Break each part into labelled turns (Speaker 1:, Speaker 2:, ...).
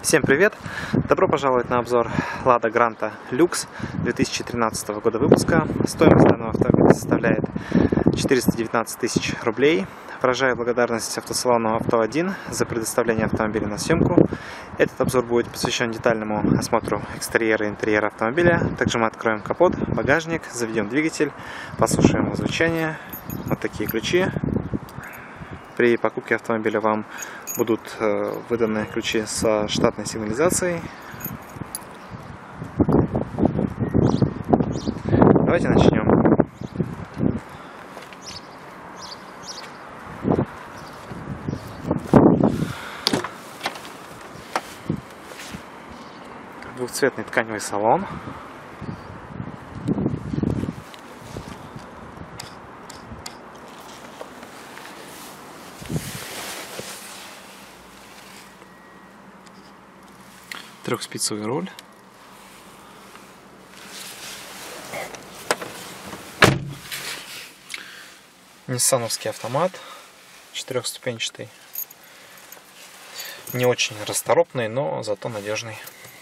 Speaker 1: Всем привет! Добро пожаловать на обзор Lada Granta Lux 2013 года выпуска. Стоимость данного автомобиля составляет 419 тысяч рублей. Выражаю благодарность автосалону Авто1 за предоставление автомобиля на съемку. Этот обзор будет посвящен детальному осмотру экстерьера и интерьера автомобиля. Также мы откроем капот, багажник, заведем двигатель, послушаем его звучание. Вот такие ключи. При покупке автомобиля вам будут выданы ключи со штатной сигнализацией. Давайте начнем. Двухцветный тканевый салон. Трехспицевый руль. Ниссановский автомат. Четырехступенчатый. Не очень расторопный, но зато надежный.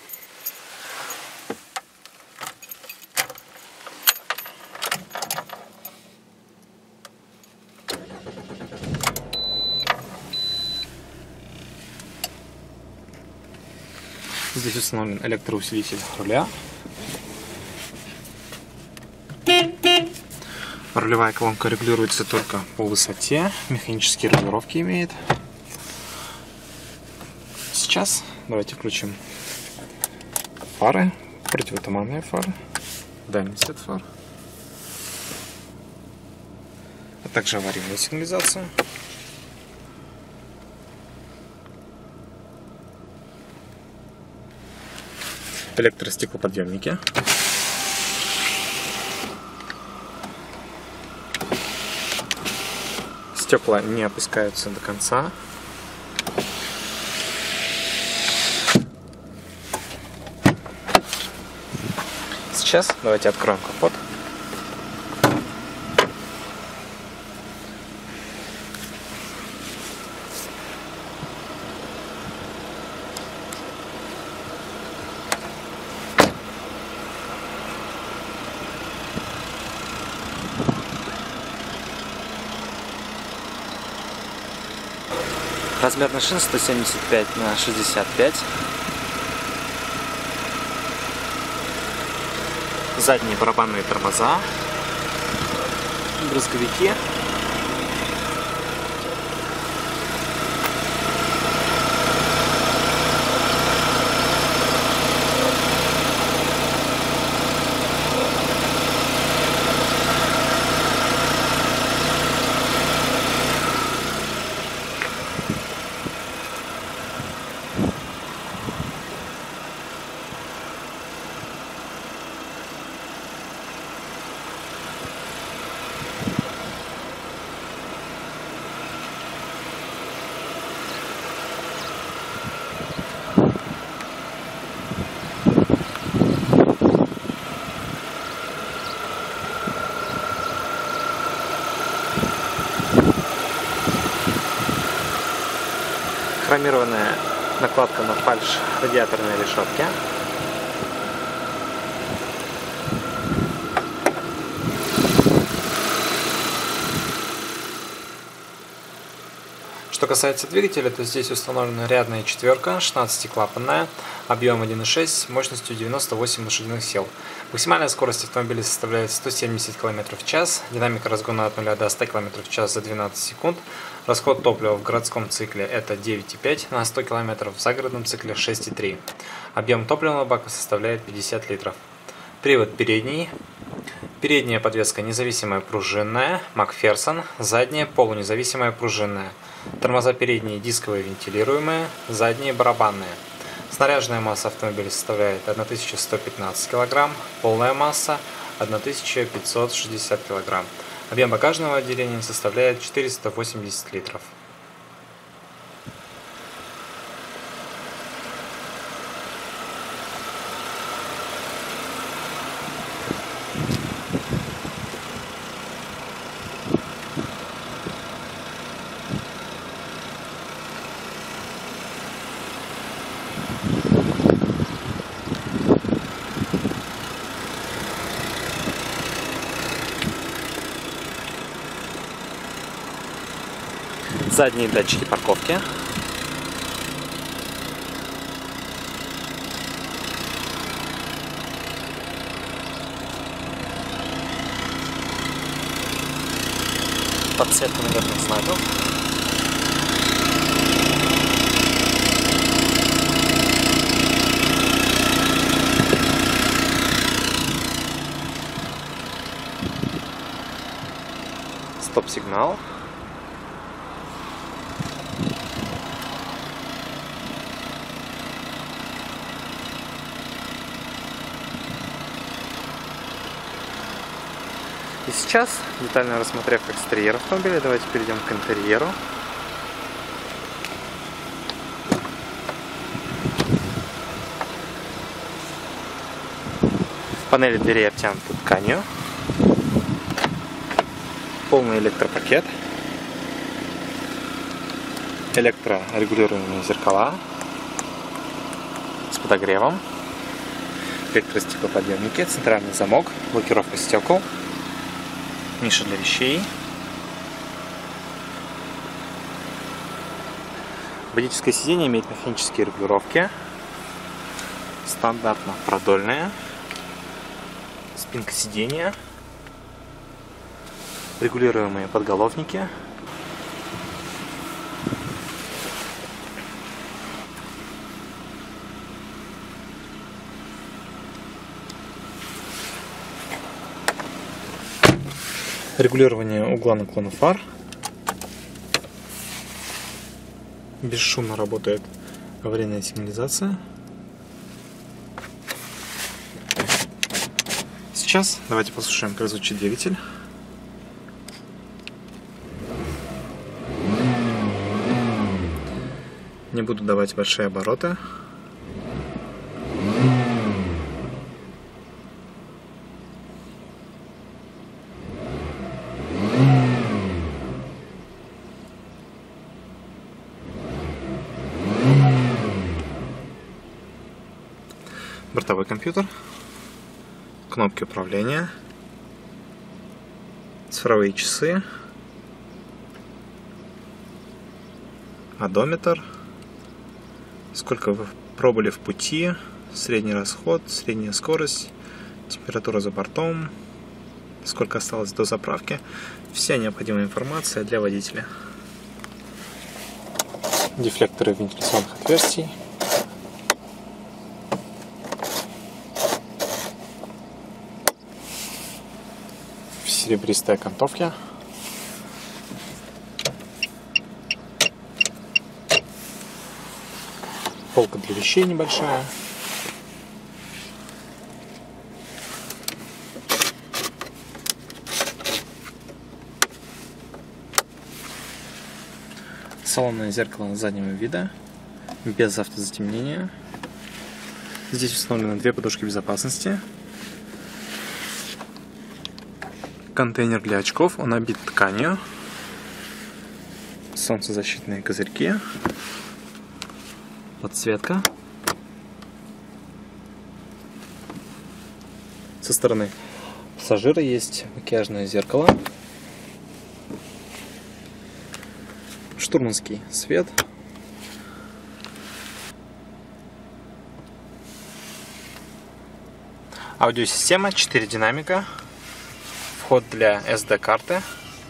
Speaker 1: Здесь установлен электроусилитель руля. Рулевая колонка регулируется только по высоте. Механические регулировки имеет. Сейчас давайте включим фары. Противотуманные фары. Дальний свет фар. А также аварийная сигнализация. Электростеклоподъемники. Стекла не опускаются до конца. Сейчас давайте откроем капот. Размер шин 175 на 65. Задние барабанные тормоза. Брызговики. Хромированная накладка на фальш радиаторной решетки. Что касается двигателя, то здесь установлена рядная четверка, 16-клапанная, объем 1.6, мощностью 98 лошадиных сил. Максимальная скорость автомобиля составляет 170 км в час, динамика разгона от 0 до 100 км в час за 12 секунд. Расход топлива в городском цикле это 9,5 на 100 км, в загородном цикле 6,3. Объем топливного бака составляет 50 литров. Привод передний. Передняя подвеска независимая пружинная, Макферсон, задняя полунезависимая пружинная. Тормоза передние дисковые вентилируемые, задние барабанные. Снаряженная масса автомобиля составляет 1115 кг, полная масса 1560 кг. Объем багажного отделения составляет 480 литров. Задние датчики парковки. Подсветка наветных знаков. Стоп-сигнал. И сейчас, детально рассмотрев экстерьер автомобиля, давайте перейдем к интерьеру. Панели дверей обтянуты тканью. Полный электропакет. Электрорегулируемые зеркала с подогревом. Электростеклоподъемники, центральный замок, блокировка стекол. Ниша для вещей. Водительское сиденье имеет механические регулировки. Стандартно продольная. Спинка сиденья. Регулируемые подголовники. Регулирование угла наклона фар. Бесшумно работает аварийная сигнализация. Сейчас давайте послушаем, как звучит двигатель. Не буду давать большие обороты. Бортовой компьютер, кнопки управления, цифровые часы, одометр, сколько вы пробыли в пути, средний расход, средняя скорость, температура за бортом, сколько осталось до заправки. Вся необходимая информация для водителя. Дефлекторы вентиляционных отверстий. Серебристые окантовки. Полка для вещей небольшая. Салонное зеркало заднего вида, без автозатемнения. Здесь установлены две подушки безопасности. Контейнер для очков, он обит тканью. Солнцезащитные козырьки. Подсветка. Со стороны пассажира есть макияжное зеркало. Штурманский свет. Аудиосистема, 4 динамика. Вход для SD-карты.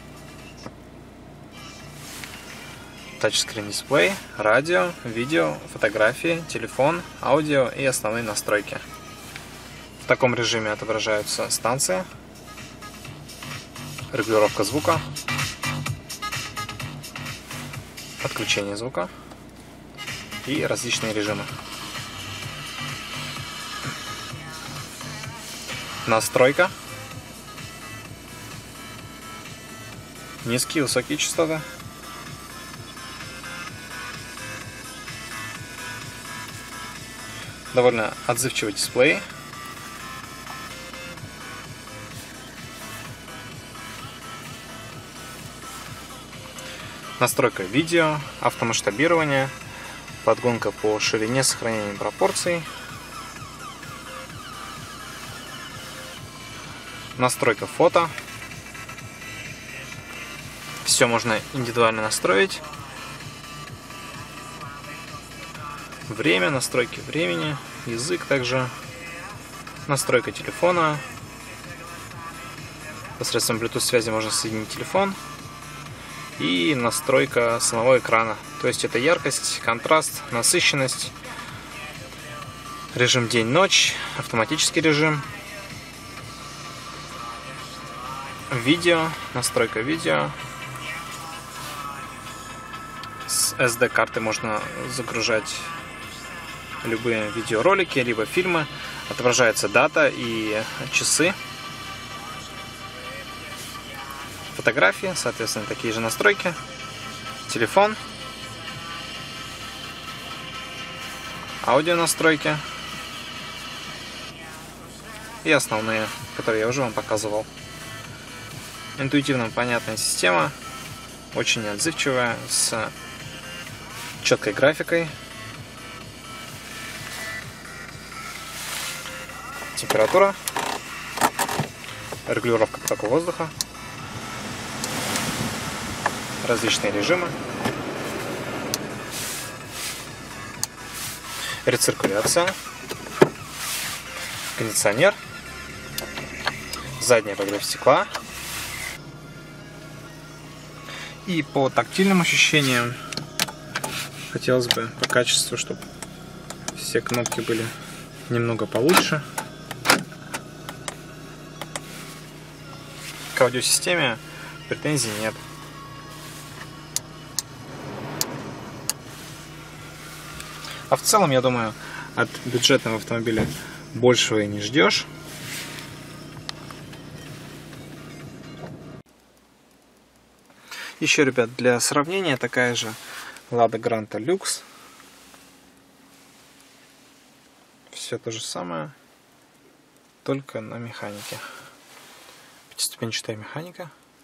Speaker 1: Тачскрин дисплей, радио, видео, фотографии, телефон, аудио и основные настройки. В таком режиме отображаются станции, регулировка звука, отключение звука и различные режимы. Настройка. Низкие и высокие частоты. Довольно отзывчивый дисплей. Настройка видео, автомасштабирование, подгонка по ширине, сохранение пропорций. Настройка фото. Все все можно индивидуально настроить. Время, настройки времени, язык также, настройка телефона. Посредством Bluetooth связи можно соединить телефон. И настройка самого экрана. То есть это яркость, контраст, насыщенность, режим день-ночь, автоматический режим, видео, настройка видео. С SD-карты можно загружать любые видеоролики, либо фильмы. Отображается дата и часы. Фотографии, соответственно, такие же настройки. Телефон. Аудио настройки. И основные, которые я уже вам показывал. Интуитивно понятная система. Очень отзывчивая, с четкой графикой. Температура. Регулировка потока воздуха. Различные режимы. Рециркуляция. Кондиционер. Задний обогрев стекла. И по тактильным ощущениям хотелось бы по качеству, чтобы все кнопки были немного получше. К аудиосистеме претензий нет. А в целом, я думаю, от бюджетного автомобиля большего и не ждешь. Еще, ребят, для сравнения, такая же Lada Granta Lux. Все то же самое, только на механике. Пятиступенчатая механика.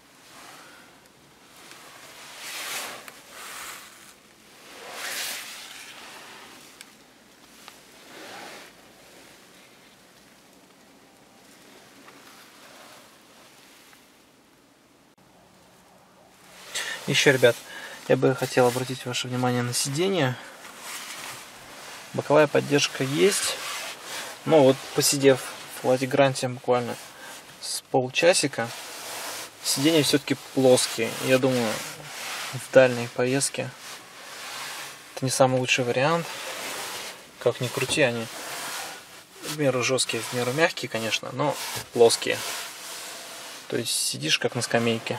Speaker 1: Еще, ребят, я бы хотел обратить ваше внимание на сиденье. Боковая поддержка есть. Но вот посидев в Lada Granta буквально с полчасика, сиденья все-таки плоские. Я думаю, в дальней поездке это не самый лучший вариант. Как ни крути, они в меру жесткие, в меру мягкие, конечно, но плоские. То есть сидишь как на скамейке.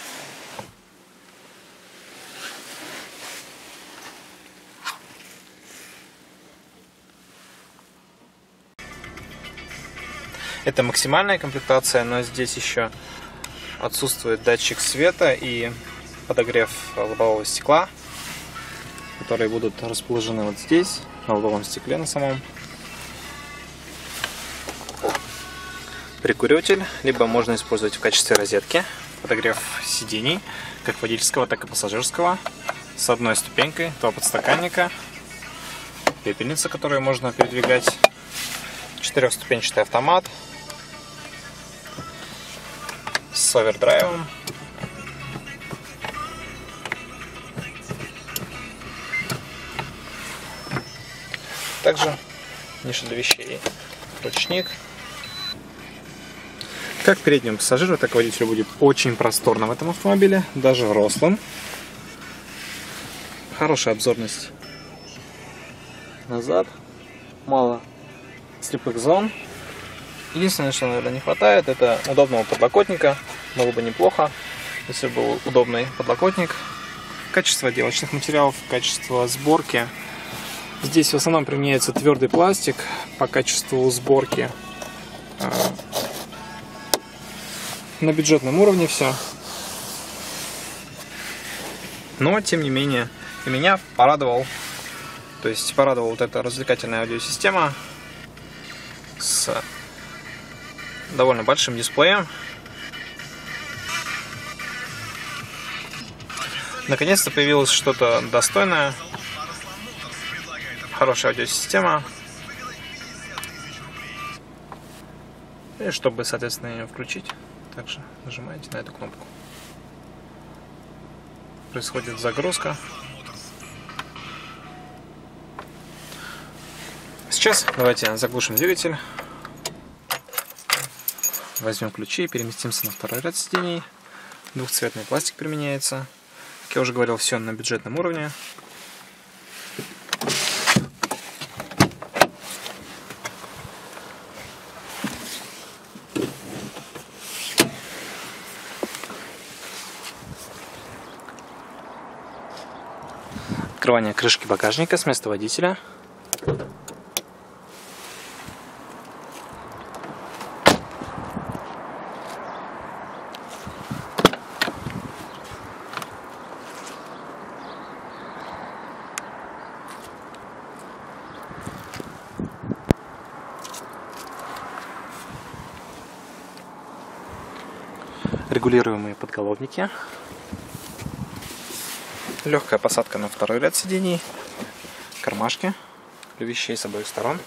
Speaker 1: Это максимальная комплектация, но здесь еще отсутствует датчик света и подогрев лобового стекла, которые будут расположены вот здесь, на лобовом стекле на самом. Прикуритель, либо можно использовать в качестве розетки. Подогрев сидений, как водительского, так и пассажирского. С одной ступенькой, два подстаканника, пепельница, которую можно передвигать, четырехступенчатый автомат с овердрайвом. Также ниша для вещей, ручник. Как переднему пассажиру, так и водителю будет очень просторно в этом автомобиле, даже взрослым. Хорошая обзорность назад, мало слепых зон. Единственное, что, наверное, не хватает, это удобного подлокотника. Было бы неплохо, если был удобный подлокотник. Качество отделочных материалов, качество сборки. Здесь в основном применяется твердый пластик. По качеству сборки на бюджетном уровне все. Но, тем не менее, и меня порадовала вот эта развлекательная аудиосистема с довольно большим дисплеем. Наконец-то появилось что-то достойное. Хорошая аудиосистема. И чтобы, соответственно, ее включить, также нажимаете на эту кнопку. происходит загрузка. Сейчас давайте заглушим двигатель. Возьмем ключи и переместимся на второй ряд сидений. Двухцветный пластик применяется. Как я уже говорил, все на бюджетном уровне. Открывание крышки багажника с места водителя. Регулируемые подголовники. Легкая посадка на второй ряд сидений. Кармашки для вещей с обоих сторон.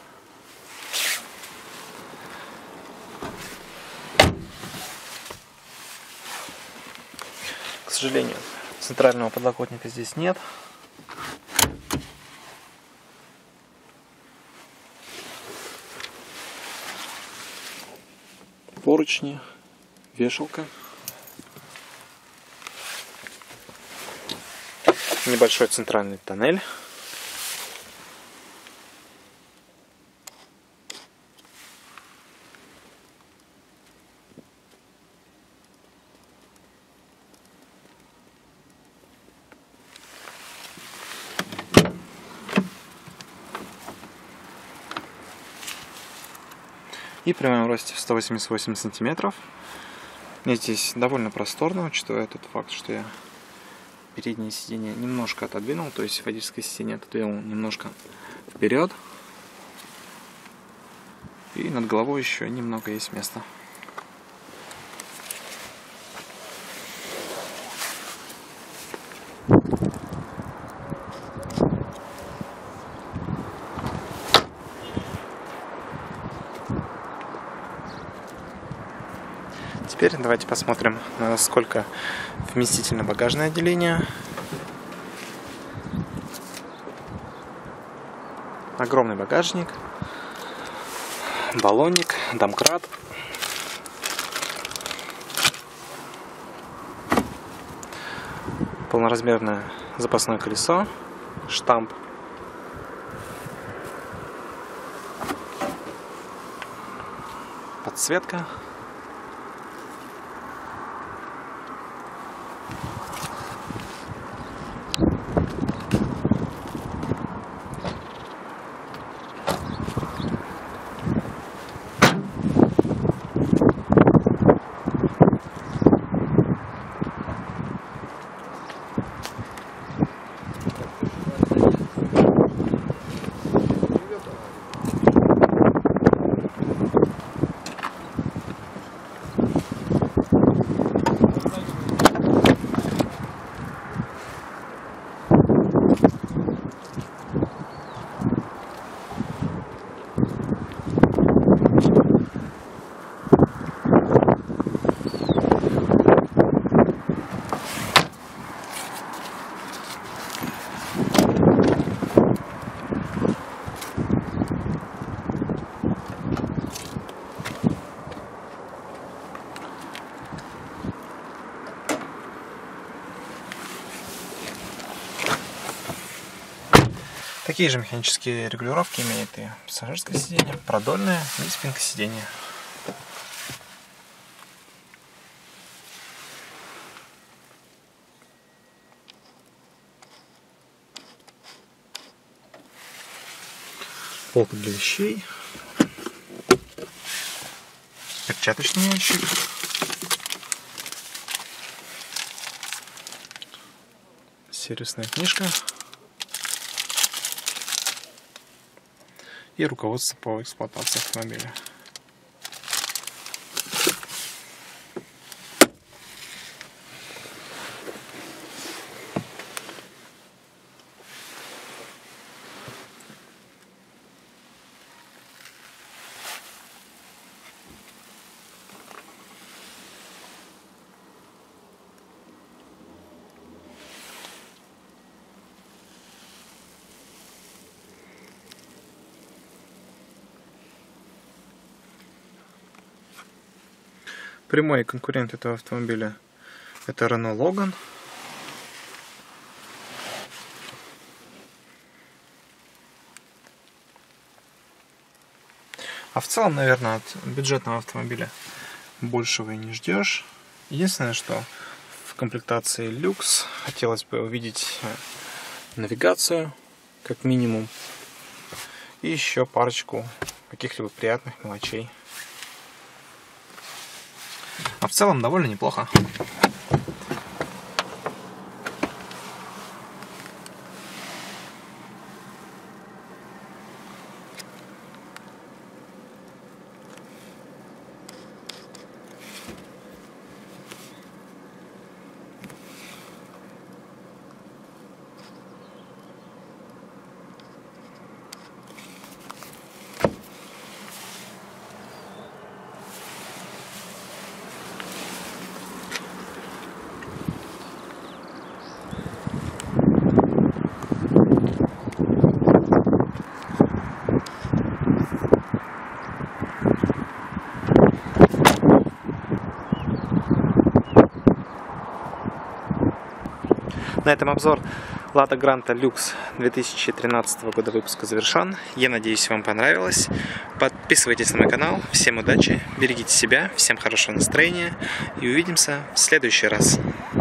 Speaker 1: К сожалению, центрального подлокотника здесь нет. Поручни, вешалка. Небольшой центральный тоннель. И при моем росте в 188 сантиметров мне здесь довольно просторно, учитывая тот факт, что я переднее сиденье немножко отодвинул, то есть водительское сиденье отодвинул немножко вперед. И над головой еще немного есть места. Теперь давайте посмотрим, насколько вместительно багажное отделение. Огромный багажник, баллонник, домкрат. Полноразмерное запасное колесо, штамп. Подсветка. Такие же механические регулировки имеет и пассажирское сиденье, продольное и спинка сиденья. Полка для вещей, перчаточный ящик, сервисная книжка и руководство по эксплуатации автомобиля. Прямой конкурент этого автомобиля — это Renault Logan. А в целом, наверное, от бюджетного автомобиля большего и не ждешь. Единственное, что в комплектации люкс хотелось бы увидеть навигацию, как минимум, и еще парочку каких-либо приятных мелочей. А в целом довольно неплохо. На этом обзор Lada Granta Lux 2013 года выпуска завершен. Я надеюсь, вам понравилось. Подписывайтесь на мой канал. Всем удачи, берегите себя, всем хорошего настроения и увидимся в следующий раз.